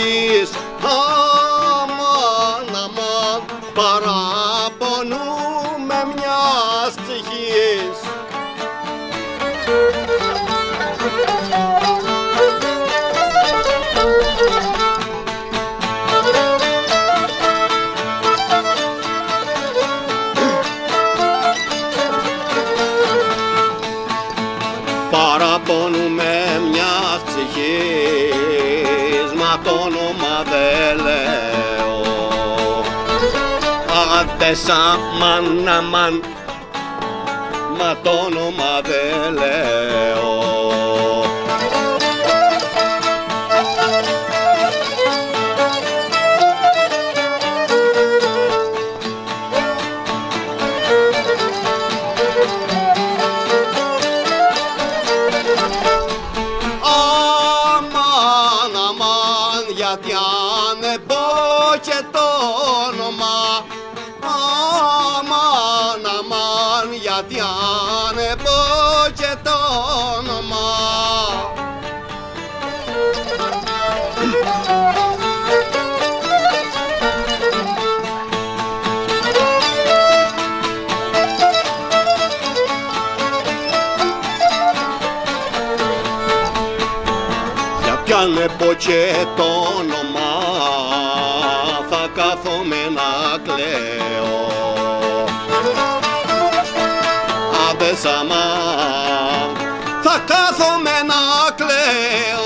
ψυχής. Αμάν, αμάν, παραπονούμε μιας ψυχής. Παραπονούμε μιας ψυχής, μα το όνομα δεν λέω. Άντες αμάν, αμάν, μα το όνομα δεν λέω. Γιατί αν πω και το όνομα, αμάν, αμάν, γιατί αν πω και το όνομα. Γιατί αν πω και το όνομα, θα κάθομαι να κλαίω. Άντες αμάν, θα κάθομαι να κλαίω.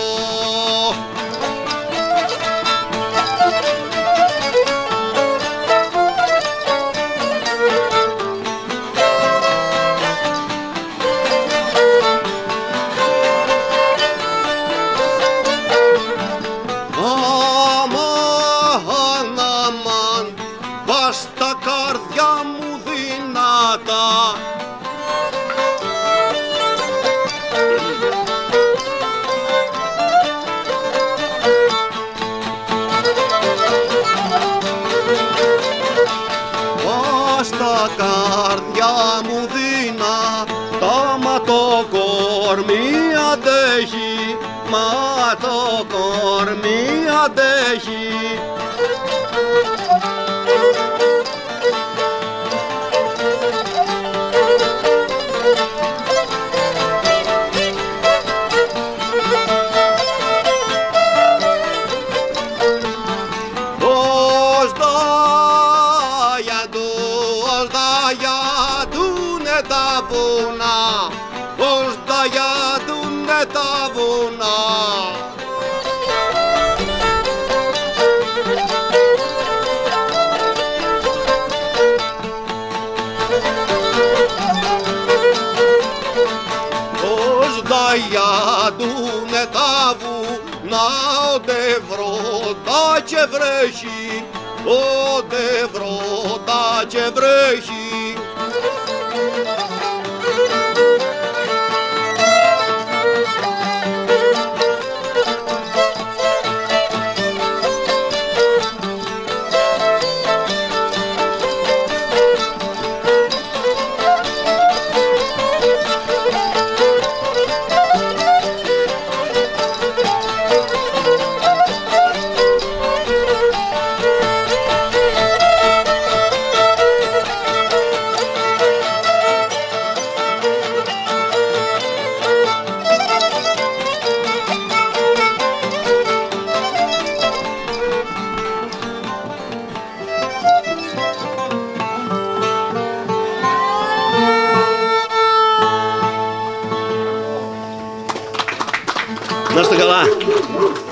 Στα καρδιά μου δυνατά, στα καρδιά μου δυνατά, μα το κορμί αντέχει, μα το κορμί αντέχει. Τα βουνά, ως τα γιαδούνε τα βουνά. Ως τα γιαδούνε τα βουνά, όντε βρώτα και βρέχει, όντε βρώτα και βρέχει. Να είστε καλά.